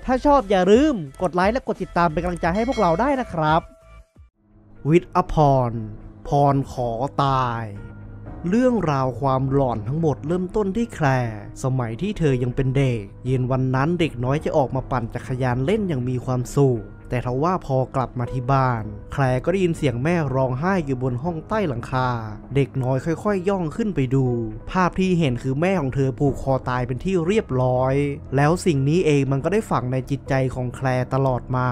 ถ้าชอบอย่าลืมกดไลค์และกดติดตามเป็นกำลังใจให้พวกเราได้นะครับวิทย์อภรณ์พรขอตายเรื่องราวความหลอนทั้งหมดเริ่มต้นที่แคลร์สมัยที่เธอยังเป็นเด็กเย็นวันนั้นเด็กน้อยจะออกมาปั่นจักรยานเล่นอย่างมีความสุขแต่ทว่าพอกลับมาที่บ้านแคลร์ก็ได้ยินเสียงแม่ร้องไห้อยู่บนห้องใต้หลังคาเด็กน้อยค่อยๆย่องขึ้นไปดูภาพที่เห็นคือแม่ของเธอผูกคอตายเป็นที่เรียบร้อยแล้วสิ่งนี้เองมันก็ได้ฝังในจิตใจของแคลร์ตลอดมา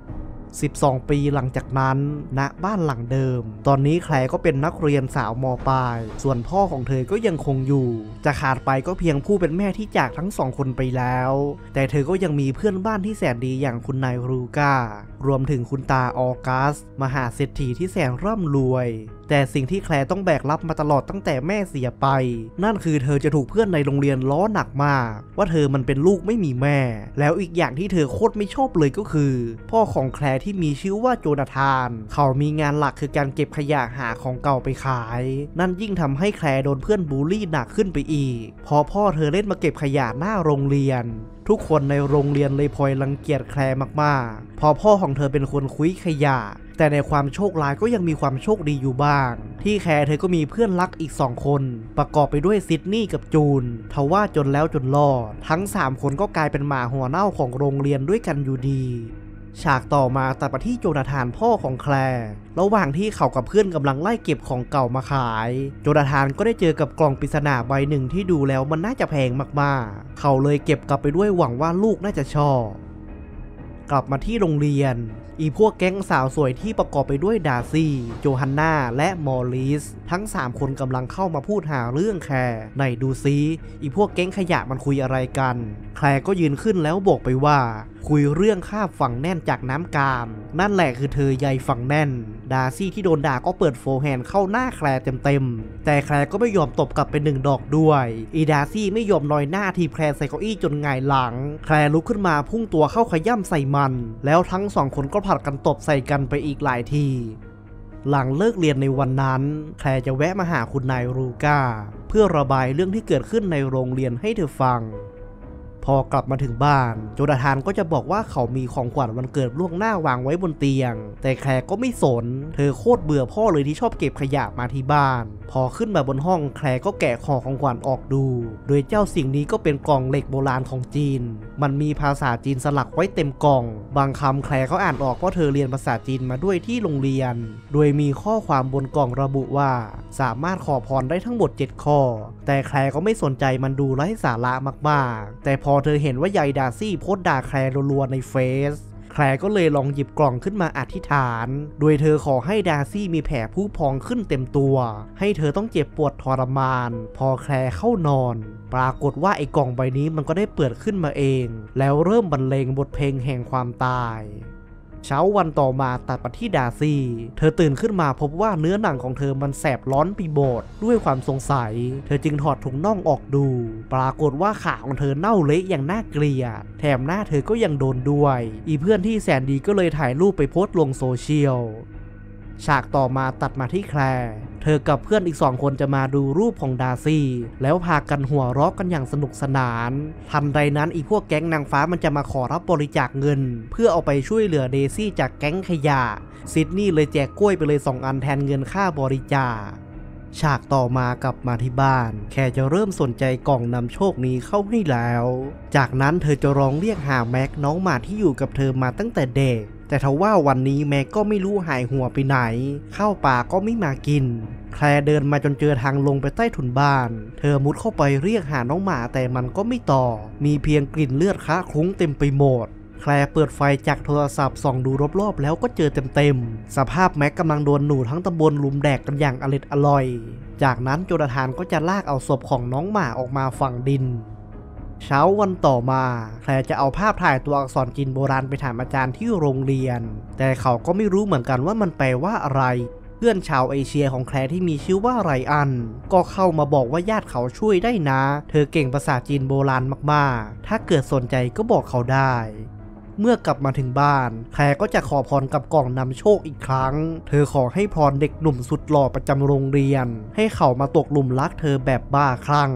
12 ปีหลังจากนั้นณบ้านหลังเดิมตอนนี้แคลร์ก็เป็นนักเรียนสาวม.ปลายส่วนพ่อของเธอก็ยังคงอยู่จะขาดไปก็เพียงผู้เป็นแม่ที่จากทั้ง2 คนไปแล้วแต่เธอก็ยังมีเพื่อนบ้านที่แสนดีอย่างคุณนายรูก้ารวมถึงคุณตาออกัสมหาเศรษฐีที่แสนร่ำรวยแต่สิ่งที่แคลร์ต้องแบกรับมาตลอดตั้งแต่แม่เสียไปนั่นคือเธอจะถูกเพื่อนในโรงเรียนล้อหนักมากว่าเธอมันเป็นลูกไม่มีแม่แล้วอีกอย่างที่เธอโคตรไม่ชอบเลยก็คือพ่อของแคลร์ที่มีชื่อว่าโจนาธานเขามีงานหลักคือการเก็บขยะหาของเก่าไปขายนั่นยิ่งทำให้แคลร์โดนเพื่อนบูลลี่หนักขึ้นไปอีกพอพ่อเธอเล่นมาเก็บขยะหน้าโรงเรียนทุกคนในโรงเรียนเลยพลอยรังเกียจแคลร์มากๆพอพ่อของเธอเป็นคนคุยขยะแต่ในความโชคร้ายก็ยังมีความโชคดีอยู่บ้างที่แคลร์เธอก็มีเพื่อนรักอีก2 คนประกอบไปด้วยซิดนีย์กับจูนทว่าจนแล้วจนรอดทั้ง3 คนก็กลายเป็นหมาหัวเน่าของโรงเรียนด้วยกันอยู่ดีฉากต่อมาตัดไปที่โจนาธานพ่อของแคลร์ระหว่างที่เขากับเพื่อนกำลังไล่เก็บของเก่ามาขายโจนาธานก็ได้เจอกับกล่องปริศนาใบหนึ่งที่ดูแล้วมันน่าจะแพงมากๆเขาเลยเก็บกลับไปด้วยหวังว่าลูกน่าจะชอบกลับมาที่โรงเรียนพวกแก๊งสาวสวยที่ประกอบไปด้วยดาร์ซี่โจฮันนาและมอริสทั้ง3 คนกำลังเข้ามาพูดหาเรื่องแคลร์ไหนดูซิพวกแก๊งขยะมันคุยอะไรกันแคลร์ก็ยืนขึ้นแล้วบอกไปว่าคุยเรื่องคาบฝังแน่นจากน้ำกามนั่นแหละคือเธอใยฝังแน่นดาร์ซี่ที่โดนด่าก็เปิดโฟร์แฮนด์เข้าหน้าแคลร์เต็มๆแต่แคลร์ก็ไม่ยอมตบกลับเป็น1 ดอกด้วยดาร์ซี่ไม่ยอมน้อยหน้าทีแคลร์ใส่เก้าอี้จนหงายหลังแคลร์ลุกขึ้นมาพุ่งตัวเข้าขย่ำใส่มันแล้วทั้ง2 คนก็ผลัดกันตบใส่กันไปอีกหลายทีหลังเลิกเรียนในวันนั้นแคลร์จะแวะมาหาคุณนายรูก้าเพื่อระบายเรื่องที่เกิดขึ้นในโรงเรียนให้เธอฟังพอกลับมาถึงบ้านโจนาธานก็จะบอกว่าเขามีของขวัญวันเกิดล่วงหน้าวางไว้บนเตียงแต่แคลร์ก็ไม่สนเธอโคตรเบื่อพ่อเลยที่ชอบเก็บขยะมาที่บ้านพอขึ้นมาบนห้องแคลร์ก็แกะของขวัญออกดูโดยเจ้าสิ่งนี้ก็เป็นกล่องเหล็กโบราณของจีนมันมีภาษาจีนสลักไว้เต็มกล่องบางคำแคลร์เขาอ่านออกเพราะเธอเรียนภาษาจีนมาด้วยที่โรงเรียนโดยมีข้อความบนกล่องระบุว่าสามารถขอพรได้ทั้งหมด7 ข้อแต่แคลร์ก็ไม่สนใจมันดูไร้สาระมากๆแต่พอเธอเห็นว่ายายดาร์ซี่โพสต์ด่าแคลร์รัวๆในเฟซแคลร์ก็เลยลองหยิบกล่องขึ้นมาอธิษฐานโดยเธอขอให้ดาร์ซี่มีแผลผุพองขึ้นเต็มตัวให้เธอต้องเจ็บปวดทรมานพอแคลร์เข้านอนปรากฏว่าไอ้กล่องใบนี้มันก็ได้เปิดขึ้นมาเองแล้วเริ่มบรรเลงบทเพลงแห่งความตายเช้าวันต่อมาตัดไปที่ดาร์ซี่เธอตื่นขึ้นมาพบว่าเนื้อหนังของเธอมันแสบร้อนไปหมดด้วยความสงสัยเธอจึงถอดถุงน่องออกดูปรากฏว่าขาของเธอเน่าเละอย่างน่าเกลียดแถมหน้าเธอก็ยังโดนด้วยเพื่อนที่แสนดีก็เลยถ่ายรูปไปโพสต์ลงโซเชียลฉากต่อมาตัดมาที่แคลร์เธอกับเพื่อนอีก2 คนจะมาดูรูปของดาร์ซี่แล้วพากันหัวเราะกันอย่างสนุกสนานทันใดนั้นพวกแก๊งนางฟ้ามันจะมาขอรับบริจาคเงินเพื่อเอาไปช่วยเหลือเดซี่จากแก๊งขยะซิดนีย์เลยแจกกล้วยไปเลย2 อันแทนเงินค่าบริจาคฉากต่อมากลับมาที่บ้านแคลร์จะเริ่มสนใจกล่องนำโชคนี้เข้าให้แล้วจากนั้นเธอจะร้องเรียกหาแม็กน้องหมาที่อยู่กับเธอมาตั้งแต่เด็กแต่ทว่าวันนี้แม็กก็ไม่รู้หายหัวไปไหนข้าวปลาก็ไม่มากินแคลร์เดินมาจนเจอทางลงไปใต้ถุนบ้านเธอมุดเข้าไปเรียกหาน้องหมาแต่มันก็ไม่ตอบมีเพียงกลิ่นเลือดคะคลุ้งเต็มไปหมดแคลร์เปิดไฟจากโทรศัพท์ส่องดูรอบๆแล้วก็เจอเต็มสภาพแม็กกำลังโดนหนูทั้งตำบลลุมแดกกันอย่างอร่อยจากนั้นโจนาธานก็จะลากเอาศพของน้องหมาออกมาฝังดินเช้าวันต่อมาแคลร์จะเอาภาพถ่ายตัวอักษรจีนโบราณไปถามอาจารย์ที่โรงเรียนแต่เขาก็ไม่รู้เหมือนกันว่ามันแปลว่าอะไรเพื่อนชาวเอเชียของแคลร์ที่มีชื่อว่าไรอันก็เข้ามาบอกว่าญาติเขาช่วยได้นะเธอเก่งภาษาจีนโบราณมากๆถ้าเกิดสนใจก็บอกเขาได้เมื่อกลับมาถึงบ้านแคลร์ก็จะขอพรกับกล่องนำโชคอีกครั้งเธอขอให้พรเด็กหนุ่มสุดหล่อประจำโรงเรียนให้เขามาตกหลุมรักเธอแบบบ้าคลั่ง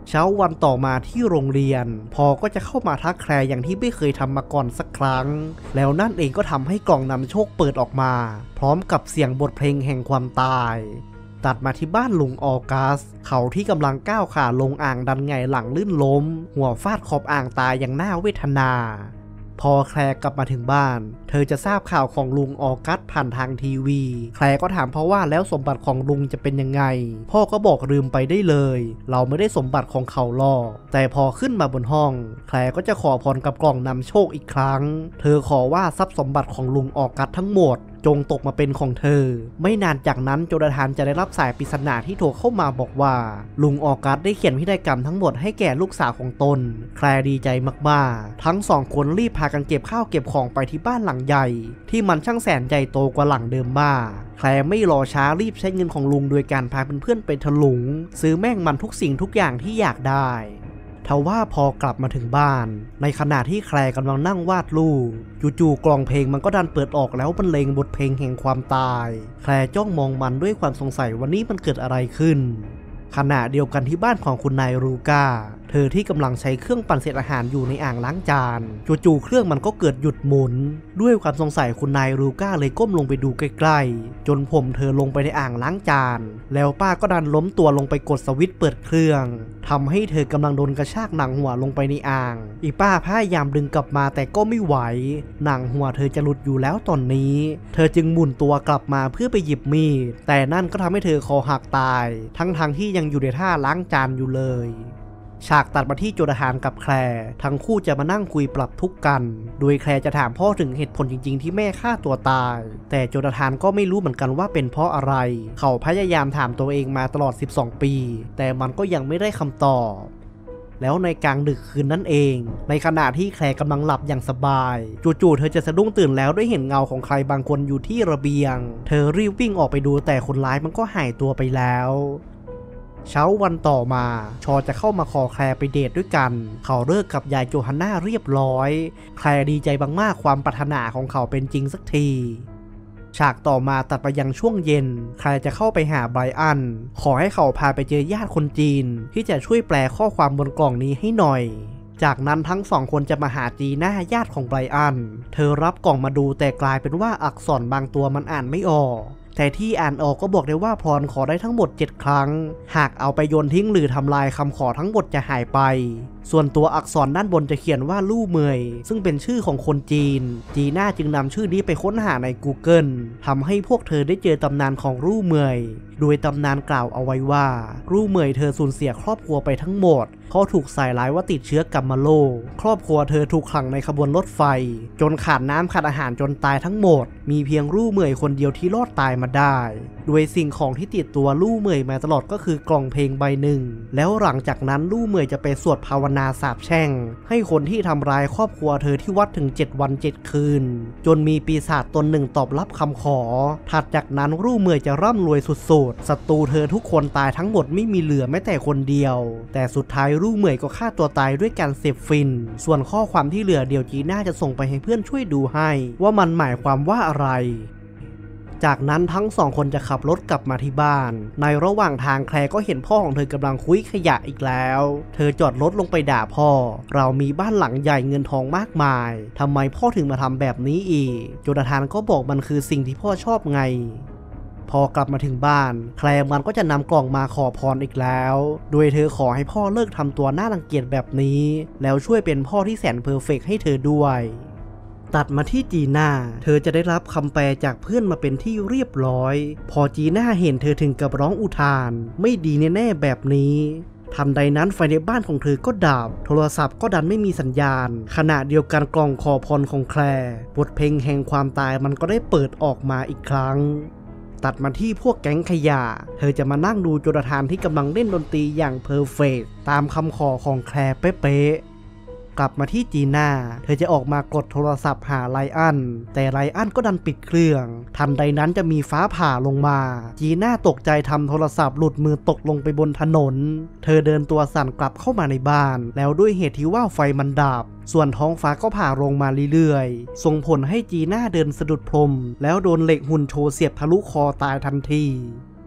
เช้าวันต่อมาที่โรงเรียนพอก็จะเข้ามาทักแคลอย่างที่ไม่เคยทำมาก่อนสักครั้งแล้วนั่นเองก็ทำให้กล่องนำโชคเปิดออกมาพร้อมกับเสียงบทเพลงแห่งความตายตัดมาที่บ้านลุงออกัสเขาที่กำลังก้าวขาลงอ่างดันไงหลังลื่นล้มหัวฟาดขอบอ่างตายอย่างน่าเวทนาพอแคลกลับมาถึงบ้านเธอจะทราบข่าวของลุงออกัสผ่านทางทีวีแคลก็ถามพ่อว่าแล้วสมบัติของลุงจะเป็นยังไงพ่อก็บอกลืมไปได้เลยเราไม่ได้สมบัติของเขาหรอกแต่พอขึ้นมาบนห้องแคลก็จะขอพรกับกล่องนำโชคอีกครั้งเธอขอว่าทรัพย์สมบัติของลุงออกัสทั้งหมดจงตกมาเป็นของเธอไม่นานจากนั้นโจนาธานจะได้รับสายปริศนาที่โทรเข้ามาบอกว่าลุงออกัสได้เขียนพินัยกรรมทั้งหมดให้แก่ลูกสาวของตนแคลดีใจมากๆทั้งสองคนรีบพากันเก็บข้าวเก็บของไปที่บ้านหลังใหญ่ที่มันช่างแสนใหญ่โตกว่าหลังเดิมมากแคลไม่รอช้ารีบใช้เงินของลุงโดยการพาเพื่อนๆไปถลุงซื้อแม่งมันทุกสิ่งทุกอย่างที่อยากได้ทว่าพอกลับมาถึงบ้านในขณะที่แคลกำลังนั่งวาดรูปจู่ๆกล่องเพลงมันก็ดันเปิดออกแล้วบรรเลงบทเพลงแห่งความตายแคลจ้องมองมันด้วยความสงสัยวันนี้มันเกิดอะไรขึ้นขณะเดียวกันที่บ้านของคุณนายรูก้าเธอที่กำลังใช้เครื่องปั่นเศษอาหารอยู่ในอ่างล้างจานจู่ๆเครื่องมันก็เกิดหยุดหมุนด้วยความสงสัยคุณนายรูก้าเลยก้มลงไปดูใกล้ๆจนผมเธอลงไปในอ่างล้างจานแล้วป้าก็ดันล้มตัวลงไปกดสวิตช์เปิดเครื่องทำให้เธอกำลังโดนกระชากหนังหัวลงไปในอ่างอีป้าพยายามดึงกลับมาแต่ก็ไม่ไหวหนังหัวเธอจะหลุดอยู่แล้วตอนนี้เธอจึงหมุนตัวกลับมาเพื่อไปหยิบมีดแต่นั่นก็ทำให้เธอคอหักตายทั้งที่ยังอยู่ในท่าล้างจานอยู่เลยฉากตัดมาที่โจนาธานกับแคลทั้งคู่จะมานั่งคุยปรับทุกข์กันโดยแคลจะถามพ่อถึงเหตุผลจริงๆที่แม่ฆ่าตัวตายแต่โจนาธานก็ไม่รู้เหมือนกันว่าเป็นเพราะอะไรเขาพยายามถามตัวเองมาตลอด12ปีแต่มันก็ยังไม่ได้คำตอบแล้วในกลางดึกคืนนั่นเองในขณะที่แคลกำลังหลับอย่างสบายจู่ๆเธอจะสะดุ้งตื่นแล้วด้วยเห็นเงาของใครบางคนอยู่ที่ระเบียงเธอรีบวิ่งออกไปดูแต่คนร้ายมันก็หายตัวไปแล้วเช้าวันต่อมาชอจะเข้ามาขอแคลไปเดทด้วยกันเขาเลิกกับยายโจฮันน่าเรียบร้อยแคลดีใจมากๆความปรารถนาของเขาเป็นจริงสักทีฉากต่อมาตัดไปยังช่วงเย็นแคลจะเข้าไปหาไบรอันขอให้เขาพาไปเจอญาติคนจีนที่จะช่วยแปลข้อความบนกล่องนี้ให้หน่อยจากนั้นทั้งสองคนจะมาหาจีน่าญาติของไบรอันเธอรับกล่องมาดูแต่กลายเป็นว่าอักษรบางตัวมันอ่านไม่ออกแต่ที่อ่านออกก็บอกได้ว่าพรขอได้ทั้งหมด7ครั้งหากเอาไปโยนทิ้งหรือทำลายคำขอทั้งหมดจะหายไปส่วนตัวอักษรด้านบนจะเขียนว่าลู่เมยซึ่งเป็นชื่อของคนจีนจีน่าจึงนำชื่อนี้ไปค้นหาใน Google ทำให้พวกเธอได้เจอตำนานของลู่เมยโดยตำนานกล่าวเอาไว้ว่าลู่เมยเธอสูญเสียครอบครัวไปทั้งหมดเพราะถูกใส่ร้ายว่าติดเชื้อกัมมาโรคครอบครัวเธอถูกขังในขบวนรถไฟจนขาดน้ำขาดอาหารจนตายทั้งหมดมีเพียงลู่เมยคนเดียวที่รอดตายมาได้โดยสิ่งของที่ติดตัวลู่เมยมาตลอดก็คือกล่องเพลงใบหนึ่งแล้วหลังจากนั้นลู่เมยจะไปสวดภาวนาสาปแช่งให้คนที่ทำร้ายครอบครัวเธอที่วัดถึง7 วัน 7 คืนจนมีปีศาจตนหนึ่งตอบรับคำขอถัดจากนั้นลู่เมยจะร่ำรวยสุดๆศัตรูเธอทุกคนตายทั้งหมดไม่มีเหลือแม้แต่คนเดียวแต่สุดท้ายลู่เมยก็ฆ่าตัวตายด้วยการเสพฟินส่วนข้อความที่เหลือเดี๋ยวจีน่าจะส่งไปให้เพื่อนช่วยดูให้ว่ามันหมายความว่าอะไรจากนั้นทั้งสองคนจะขับรถกลับมาที่บ้านในระหว่างทางแคลก็เห็นพ่อของเธอกำลังคุยขยะอีกแล้วเธอจอดรถลงไปด่าพ่อเรามีบ้านหลังใหญ่เงินทองมากมายทำไมพ่อถึงมาทำแบบนี้อีกโจนาธานก็บอกมันคือสิ่งที่พ่อชอบไงพอกลับมาถึงบ้านแคลมันก็จะนำกล่องมาขอพรอีกแล้วโดยเธอขอให้พ่อเลิกทำตัวน่ารังเกียจแบบนี้แล้วช่วยเป็นพ่อที่แสนเพอร์เฟกต์ให้เธอด้วยตัดมาที่จีน่าเธอจะได้รับคำแปลจากเพื่อนมาเป็นที่เรียบร้อยพอจีน่าเห็นเธอถึงกับร้องอุทานไม่ดีแน่ๆแบบนี้ทันใดนั้นไฟในบ้านของเธอก็ดับโทรศัพท์ก็ดันไม่มีสัญญาณขณะเดียวกันกล่องขอพรของแคลบทเพลงแห่งความตายมันก็ได้เปิดออกมาอีกครั้งตัดมาที่พวกแก๊งขยะเธอจะมานั่งดูโจนาธานที่กำลังเล่นดนตรีอย่างเพอร์เฟกต์ตามคำขอของแคลเป๊ะกลับมาที่จีน่าเธอจะออกมากดโทรศัพท์หาไลอันแต่ไลอันก็ดันปิดเครื่องทันใดนั้นจะมีฟ้าผ่าลงมาจีน่าตกใจทำโทรศัพท์หลุดมือตกลงไปบนถนนเธอเดินตัวสั่นกลับเข้ามาในบ้านแล้วด้วยเหตุที่ว่าไฟมันดับส่วนท้องฟ้าก็ผ่าลงมาเรื่อยๆส่งผลให้จีน่าเดินสะดุดพรมแล้วโดนเหล็กหุ่นโชว์เสียบทะลุคอตายทันที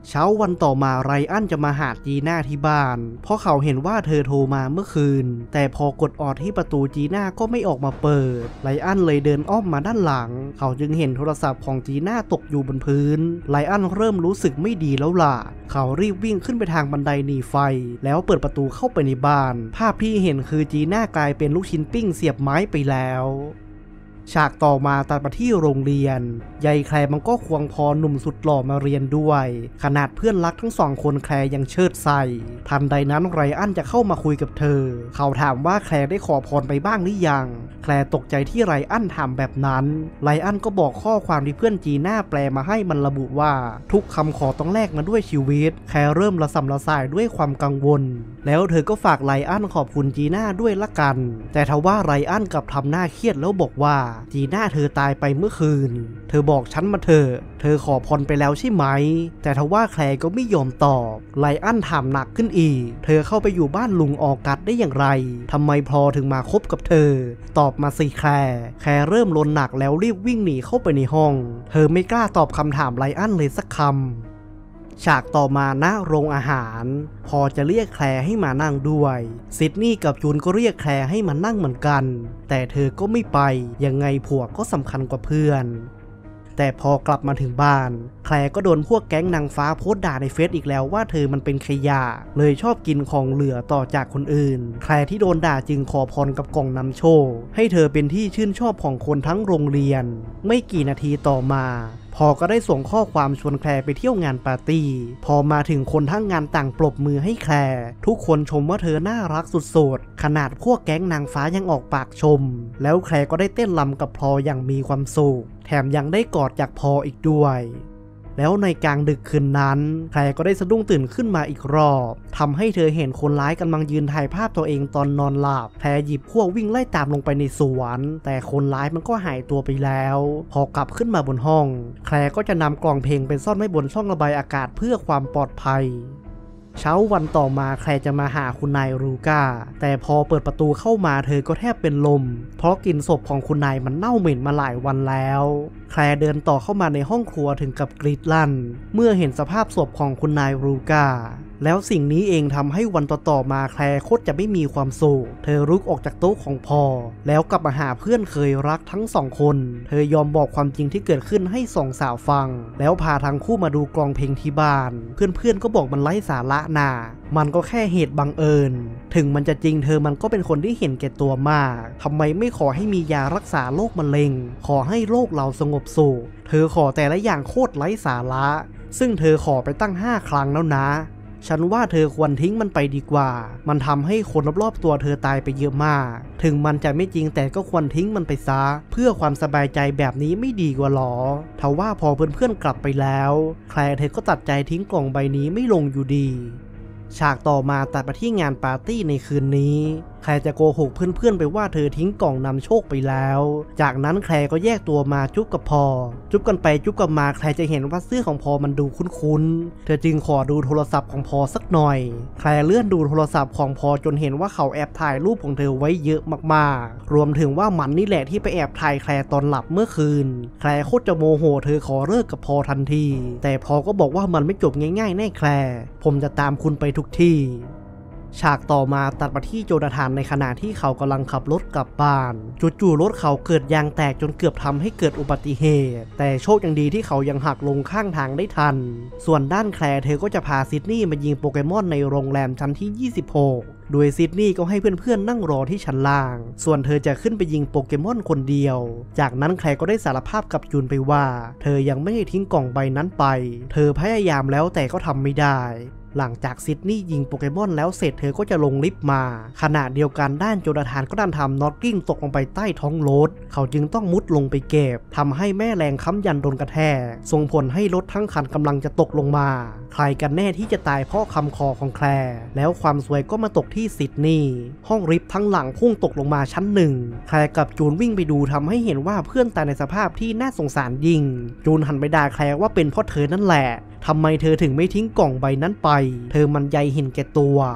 เช้าวันต่อมาไรอันจะมาหาจีน่าที่บ้านเพราะเขาเห็นว่าเธอโทรมาเมื่อคืนแต่พอกดออดที่ประตูจีน่าก็ไม่ออกมาเปิดไรอันเลยเดินอ้อมมาด้านหลังเขาจึงเห็นโทรศัพท์ของจีน่าตกอยู่บนพื้นไรอันเริ่มรู้สึกไม่ดีแล้วล่ะเขารีบวิ่งขึ้นไปทางบันไดหนีไฟแล้วเปิดประตูเข้าไปในบ้านภาพที่เห็นคือจีน่ากลายเป็นลูกชิ้นปิ้งเสียบไม้ไปแล้วฉากต่อมาตัดมาที่โรงเรียนยายแคลมันก็ควงพอหนุ่มสุดหล่อมาเรียนด้วยขนาดเพื่อนรักทั้งสองคนแคลยังเชิดใส่ทันใดนั้นไรอันจะเข้ามาคุยกับเธอเขาถามว่าแคลได้ขอพรไปบ้างหรือยังแคลตกใจที่ไรอันถามแบบนั้นไรอันก็บอกข้อความที่เพื่อนจีน่าแปลมาให้มันระบุว่าทุกคำขอต้องแลกมาด้วยชีวิตแคลเริ่มระส่ำระสายด้วยความกังวลแล้วเธอก็ฝากไรอันขอบคุณจีน่าด้วยละกันแต่ทว่าไรอันกลับทำหน้าเครียดแล้วบอกว่าจีน่าเธอตายไปเมื่อคืนเธอบอกฉันมาเถอะเธอขอพรไปแล้วใช่ไหมแต่ทว่าแคลก็ไม่ยอมตอบไรอันถามหนักขึ้นอีกเธอเข้าไปอยู่บ้านลุงออกัสได้อย่างไรทำไมพอถึงมาคบกับเธอตอบมาสิแคลเริ่มลนหนักแล้วรีบวิ่งหนีเข้าไปในห้องเธอไม่กล้าตอบคำถามไรอันเลยสักคำฉากต่อมาณโรงอาหารพอจะเรียกแคลให้มานั่งด้วยซิดนีย์กับจูนก็เรียกแคลให้มานั่งเหมือนกันแต่เธอก็ไม่ไปยังไงผัวก็สำคัญกว่าเพื่อนแต่พอกลับมาถึงบ้านแคลก็โดนพวกแก๊งนางฟ้าโพสต์ด่าในเฟซอีกแล้วว่าเธอมันเป็นขยะเลยชอบกินของเหลือต่อจากคนอื่นแคลที่โดนด่าจึงขอพรกับกล่องนำโชคให้เธอเป็นที่ชื่นชอบของคนทั้งโรงเรียนไม่กี่นาทีต่อมาพอก็ได้ส่งข้อความชวนแคลไปเที่ยวงานปาร์ตี้พอมาถึงคนทั้งงานต่างปรบมือให้แคลทุกคนชมว่าเธอน่ารักสุดๆขนาดพวกแก๊งนางฟ้ายังออกปากชมแล้วแคลก็ได้เต้นรำกับพออย่างมีความสุขแถมยังได้กอดจากพออีกด้วยแล้วในกลางดึกคืนนั้นแคลก็ได้สะดุ้งตื่นขึ้นมาอีกรอบทำให้เธอเห็นคนร้ายกำลังยืนถ่ายภาพตัวเองตอนนอนหลับแคลหยิบพวกวิ่งไล่ตามลงไปในสวนแต่คนร้ายมันก็หายตัวไปแล้วพอกลับขึ้นมาบนห้องแคลก็จะนำกล่องเพลงไปซ่อนไว้บนช่องระบายอากาศเพื่อความปลอดภัยเช้าวันต่อมาแคลจะมาหาคุณนายรูก้าแต่พอเปิดประตูเข้ามาเธอก็แทบเป็นลมเพราะกลิ่นศพของคุณนายมันเน่าเหม็นมาหลายวันแล้วแคลเดินต่อเข้ามาในห้องครัวถึงกับกรีดลั่นเมื่อเห็นสภาพศพของคุณนายรูก้าแล้วสิ่งนี้เองทำให้วันต่อมาแคลโคตรจะไม่มีความสุขเธอลุกออกจากโต๊ะของพอแล้วกลับมาหาเพื่อนเคยรักทั้งสองคนเธอยอมบอกความจริงที่เกิดขึ้นให้สองสาวฟังแล้วพาทั้งคู่มาดูกลองเพลงที่บ้านเพื่อนก็บอกมันไร้สาระน่ะมันก็แค่เหตุบังเอิญถึงมันจะจริงเธอมันก็เป็นคนที่เห็นแก่ตัวมากทำไมไม่ขอให้มียารักษาโรคมะเร็งขอให้โลกเราสงบสุขเธอขอแต่ละอย่างโคตรไร้สาระซึ่งเธอขอไปตั้ง5 ครั้งแล้วนะฉันว่าเธอควรทิ้งมันไปดีกว่ามันทำให้คนรอบๆตัวเธอตายไปเยอะมากถึงมันจะไม่จริงแต่ก็ควรทิ้งมันไปซะเพื่อความสบายใจแบบนี้ไม่ดีกว่าหรอทว่าพอเพื่อนๆกลับไปแล้วแคลเธอก็ตัดใจทิ้งกล่องใบนี้ไม่ลงอยู่ดีฉากต่อมาตัดไปที่งานปาร์ตี้ในคืนนี้แคลจะโกหกเพื่อนๆไปว่าเธอทิ้งกล่องนำโชคไปแล้วจากนั้นแคลก็แยกตัวมาจุ๊บกับพอจุ๊บกันไปจุ๊บกันมาแคลจะเห็นว่าเสื้อของพอมันดูคุ้นๆเธอจึงขอดูโทรศัพท์ของพอสักหน่อยแคลเลื่อนดูโทรศัพท์ของพอจนเห็นว่าเขาแอบถ่ายรูปของเธอไว้เยอะมากๆรวมถึงว่ามันนี่แหละที่ไปแอบถ่ายแคลตอนหลับเมื่อคืนแคลโคตรจะโมโหเธอขอเลิกกับพอทันทีแต่พอก็บอกว่ามันไม่จบง่ายๆแน่แคลผมจะตามคุณไปทุกที่ฉากต่อมาตัดมาที่โจนาธานในขณะที่เขากำลังขับรถกลับบ้านจู่ๆรถเขาเกิดยางแตกจนเกือบทำให้เกิดอุบัติเหตุแต่โชคยังดีที่เขายังหักลงข้างทางได้ทันส่วนด้านแคลเธอก็จะพาซิดนีย์มายิงโปเกมอนในโรงแรมชั้นที่26โดยซิดนีย์ก็ให้เพื่อนๆนั่งรอที่ชั้นล่างส่วนเธอจะขึ้นไปยิงโปเกมอนคนเดียวจากนั้นแคลก็ได้สารภาพกับจูนไปว่าเธอยังไม่ได้ทิ้งกล่องใบนั้นไปเธอพยายามแล้วแต่ก็ทำไม่ได้หลังจากซิดนีย์ยิงโปเกมอนแล้วเสร็จเธอก็จะลงลิฟต์มาขณะเดียวกันด้านโจนาธานก็ดันทำน็อตกิ้งตกลงไปใต้ท้องรถเขาจึงต้องมุดลงไปเก็บทำให้แม่แรงค้ำยันโดนกระแทกส่งผลให้รถทั้งคันกำลังจะตกลงมาใครกันแน่ที่จะตายเพราะคำคอของแคลแล้วความซวยก็มาตกที่ซิดนีย์ห้องลิฟต์ทั้งหลังพุ่งตกลงมาชั้น1แคลกับจูนวิ่งไปดูทำให้เห็นว่าเพื่อนตายในสภาพที่น่าสงสารยิ่งจูนหันไปด่าแคลว่าเป็นเพราะเธอนั่นแหละทำไมเธอถึงไม่ทิ้งกล่องใบนั้นไปเธอมันใยเห็นแก่ตัว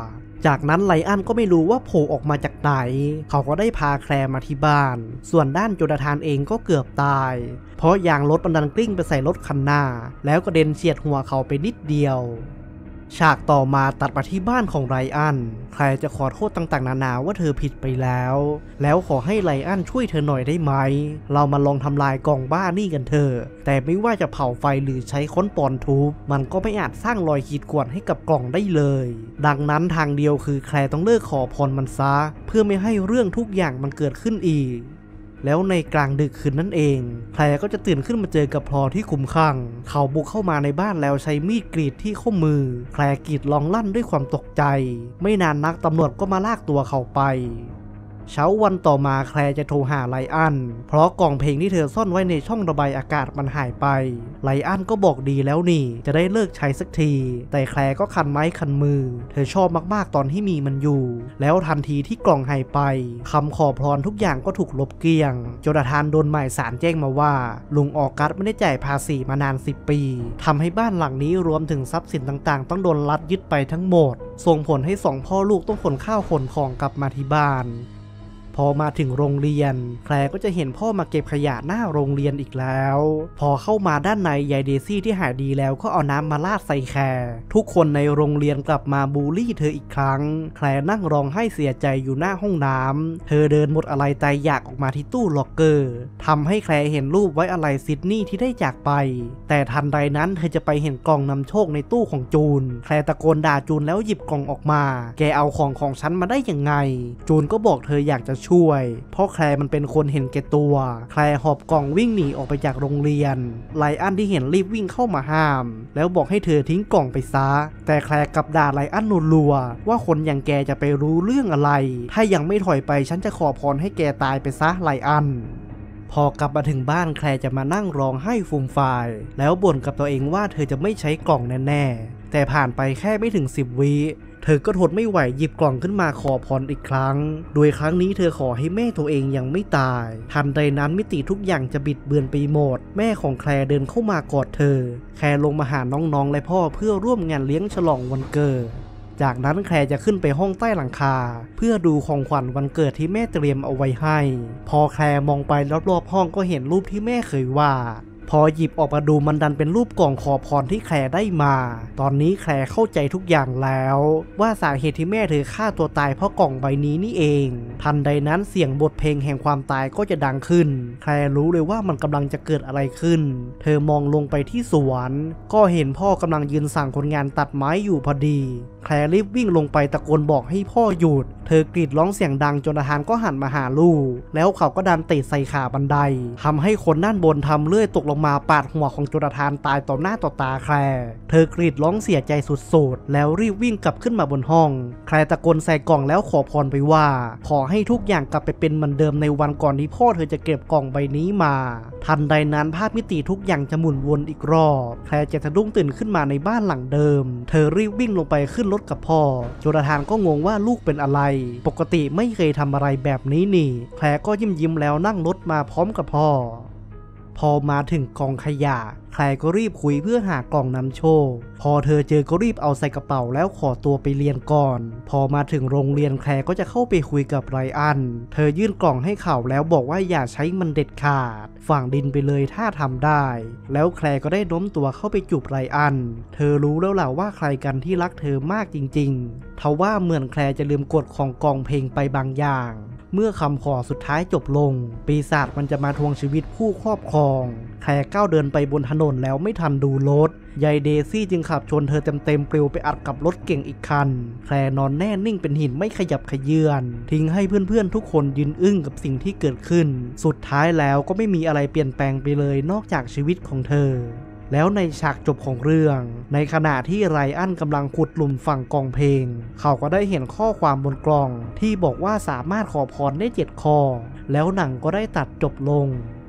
จากนั้นไลอ้อนก็ไม่รู้ว่าโผล่ออกมาจากไหนเขาก็ได้พาแคลร์มาที่บ้านส่วนด้านโจนาธานเองก็เกือบตายเพราะยางรถมันดันกลิ้งไปใส่รถคันหน้าแล้วกระเด็นเฉียดหัวเขาไปนิดเดียวฉากต่อมาตัดมาที่บ้านของไรอันแคลร์จะขอโทษต่างๆนานาว่าเธอผิดไปแล้วขอให้ไรอันช่วยเธอหน่อยได้ไหมเรามาลองทำลายกล่องบ้านี่กันเถอะแต่ไม่ว่าจะเผาไฟหรือใช้ค้อนปอนทุบมันก็ไม่อาจสร้างรอยขีดข่วนให้กับกล่องได้เลยดังนั้นทางเดียวคือแคลร์ต้องเลิกขอพรมันซะเพื่อไม่ให้เรื่องทุกอย่างมันเกิดขึ้นอีกแล้วในกลางดึกคืนนั่นเองแคลร์ก็จะตื่นขึ้นมาเจอกับพลอที่คุ้มข้างเขาบุกเข้ามาในบ้านแล้วใช้มีดกรีดที่ข้อมือแคลร์กรีดร้องลั่นด้วยความตกใจไม่นานนักตำรวจก็มาลากตัวเขาไปเช้าวันต่อมาแคลร์จะโทรหาไลอ้อนเพราะกล่องเพลงที่เธอซ่อนไว้ในช่องระบายอากาศมันหายไปไลอ้อนก็บอกดีแล้วนี่จะได้เลิกใช้สักทีแต่แคลร์ก็คันไม้คันมือเธอชอบมากๆตอนที่มีมันอยู่แล้วทันทีที่กล่องหายไปคำขอพรทุกอย่างก็ถูกลบเกลี้ยงโจนาธานโดนหมายศาลแจ้งมาว่าลุงออกัสไม่ได้จ่ายภาษีมานาน10 ปีทำให้บ้านหลังนี้รวมถึงทรัพย์สินต่างๆต้องโดนรัฐยึดไปทั้งหมดส่งผลให้2 พ่อลูกต้องขนข้าวขนของกลับมาที่บ้านพอมาถึงโรงเรียนแคลร์ก็จะเห็นพ่อมาเก็บขยะหน้าโรงเรียนอีกแล้วพอเข้ามาด้านในยายเดซี่ที่หายดีแล้วก็เอาน้ำมาราดใส่แคลร์ทุกคนในโรงเรียนกลับมาบูลลี่เธออีกครั้งแคลร์นั่งร้องไห้เสียใจอยู่หน้าห้องน้ำเธอเดินหมดอะไรตายอยากออกมาที่ตู้ล็อกเกอร์ทำให้แคลร์เห็นรูปไว้อะไรซิดนีย์ที่ได้จากไปแต่ทันใดนั้นเธอจะไปเห็นกล่องนำโชคในตู้ของจูนแคลร์ตะโกนด่าจูนแล้วหยิบกล่องออกมาแกเอาของฉันมาได้ยังไงจูนก็บอกเธออยากจะช่วยเพราะแคลร์มันเป็นคนเห็นแก่ตัวแคลร์หอบกล่องวิ่งหนีออกไปจากโรงเรียนไลอ้อนที่เห็นรีบวิ่งเข้ามาห้ามแล้วบอกให้เธอทิ้งกล่องไปซะแต่แคลร์กลับด่าไลอ้อนรัวๆว่าคนอย่างแกจะไปรู้เรื่องอะไรถ้ายังไม่ถอยไปฉันจะขอพรให้แกตายไปซะไลอ้อนพอกลับมาถึงบ้านแคลร์จะมานั่งร้องไห้ฟูมฟายแล้วบ่นกับตัวเองว่าเธอจะไม่ใช้กล่องแน่ๆแต่ผ่านไปแค่ไม่ถึง10 วิเธอก็ทนไม่ไหวหยิบกล่องขึ้นมาขอพรอีกครั้งโดยครั้งนี้เธอขอให้แม่ตัวเองยังไม่ตายทันใดนั้นมิติทุกอย่างจะบิดเบือนไปหมดแม่ของแคลร์เดินเข้ามากอดเธอแคลร์ลงมาหาน้องๆและพ่อเพื่อร่วมงานเลี้ยงฉลองวันเกิดจากนั้นแคลร์จะขึ้นไปห้องใต้หลังคาเพื่อดูของขวัญวันเกิดที่แม่เตรียมเอาไว้ให้พอแคลร์มองไปรอบๆห้องก็เห็นรูปที่แม่เคยวาดพอหยิบออกมาดูมันดันเป็นรูปกล่องขอพรที่แคลร์ได้มาตอนนี้แคลร์เข้าใจทุกอย่างแล้วว่าสาเหตุที่แม่เธอฆ่าตัวตายเพราะกล่องใบนี้นี่เองทันใดนั้นเสียงบทเพลงแห่งความตายก็จะดังขึ้นแคลร์รู้เลยว่ามันกำลังจะเกิดอะไรขึ้นเธอมองลงไปที่สวนก็เห็นพ่อกำลังยืนสั่งคนงานตัดไม้อยู่พอดีแคลร์รีบวิ่งลงไปตะโกนบอกให้พ่อหยุดเธอกรีดร้องเสียงดังจนอาหารก็หันมาหาลูกแล้วเขาก็ดันเตะใส่ขาบันไดทำให้คนด้านบนทำเลื่อยตกลงมาปาดหัวของโจนาธานตายต่อหน้าต่อตาแคลร์เธอกรีดร้องเสียใจสุดๆแล้วรีบวิ่งกลับขึ้นมาบนห้องแคลร์ตะโกนใส่กล่องแล้วขอพรไปว่าขอให้ทุกอย่างกลับไปเป็นเหมือนเดิมในวันก่อนที่พ่อเธอจะเก็บกล่องใบนี้มาทันใดนั้นภาพมิติทุกอย่างจะหมุนวนอีกรอบแคลร์จะสะดุ้งตื่นขึ้นมาในบ้านหลังเดิมเธอรีบวิ่งลงไปขึ้นรถกับพ่อโจนาธานก็งงว่าลูกเป็นอะไรปกติไม่เคยทำอะไรแบบนี้นี่แคลร์ก็ยิ้มแล้วนั่งรถมาพร้อมกับพ่อพอมาถึงกองขยะแคลร์ก็รีบคุยเพื่อหากล่องนำโชคพอเธอเจอก็รีบเอาใส่กระเป๋าแล้วขอตัวไปเรียนก่อนพอมาถึงโรงเรียนแคลร์ก็จะเข้าไปคุยกับไรอันเธอยื่นกล่องให้เขาแล้วบอกว่าอย่าใช้มันเด็ดขาดฝังดินไปเลยถ้าทำได้แล้วแคลร์ก็ได้โน้มตัวเข้าไปจูบไรอันเธอรู้แล้วล่ะว่าใครกันที่รักเธอมากจริงๆทว่าเหมือนแคลร์จะลืมกฎของกองเพลงไปบางอย่างเมื่อคำขอสุดท้ายจบลงปีศาจมันจะมาทวงชีวิตผู้ครอบครองแคลร์ก้าวเดินไปบนถนนแล้วไม่ทันดูรถยายเดซี่จึงขับชนเธอเต็มปลิวไปอัดกับรถเก่งอีกคันแคลร์นอนแน่นิ่งเป็นหินไม่ขยับเขยื้อนทิ้งให้เพื่อนๆทุกคนยืนอึ้งกับสิ่งที่เกิดขึ้นสุดท้ายแล้วก็ไม่มีอะไรเปลี่ยนแปลงไปเลยนอกจากชีวิตของเธอแล้วในฉากจบของเรื่องในขณะที่ไรอันกำลังขุดหลุมฝังกล่องเพลงเขาก็ได้เห็นข้อความบนกล่องที่บอกว่าสามารถขอพรได้7 ข้อแล้วหนังก็ได้ตัดจบลง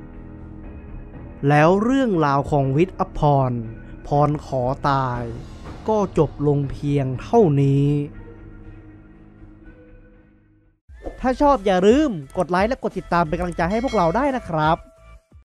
แล้วเรื่องราวของวิทย์อภรณ์พรขอตายก็จบลงเพียงเท่านี้ถ้าชอบอย่าลืมกดไลค์และกดติดตามเป็นกำลังใจให้พวกเราได้นะครับ